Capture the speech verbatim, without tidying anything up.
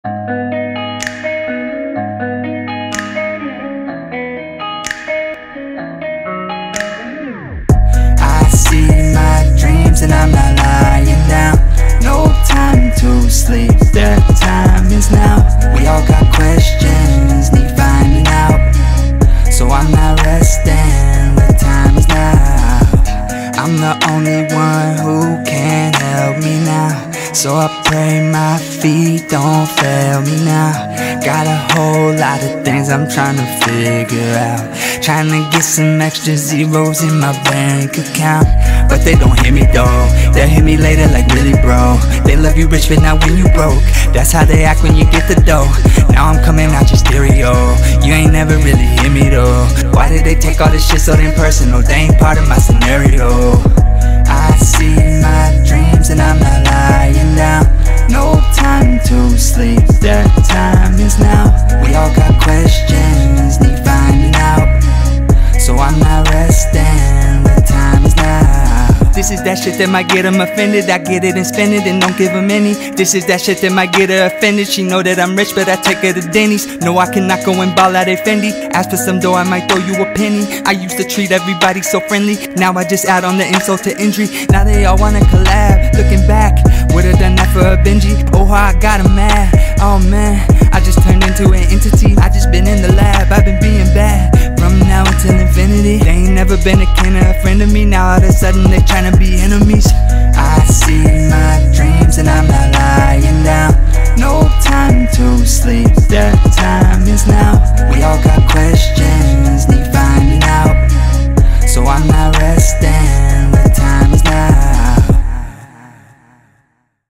I see my dreams and I'm not lying down. No time to sleep, the time is now. We all got questions, need finding out. So I'm not resting, the time is now. I'm the only one who can help me now. So I pray my feet don't fail me now. Got a whole lot of things I'm trying to figure out. Trying to get some extra zeros in my bank account. But they don't hear me though, they'll hear me later like really bro. They love you rich but not when you broke. That's how they act when you get the dough. Now I'm coming out your stereo. You ain't never really hear me though. Why did they take all this shit so damn personal? They ain't part of my scenario. I see my dreams and I'm not lying down. No time to sleep, the time is now. We all got questions, need finding out. So I'm not resting, the time is now. This is that shit that might get them offended. I get it and spend it and don't give them any. This is that shit that might get her offended. She know that I'm rich but I take her to Denny's. No, I cannot go and ball out a Fendi. Ask for some dough, I might throw you a penny. I used to treat everybody so friendly. Now I just add on the insult to injury. Now they all wanna collab. Looking back, would've done that for a Benji. Oh, how I got him mad. Oh man, I just turned into an entity. I just been in the lab, I've been being bad. From now until infinity. They ain't never been a kin or a friend of me. Now all of a sudden they tryna be enemies. I see my dreams and I'm not lying down. No time to sleep, the time is now.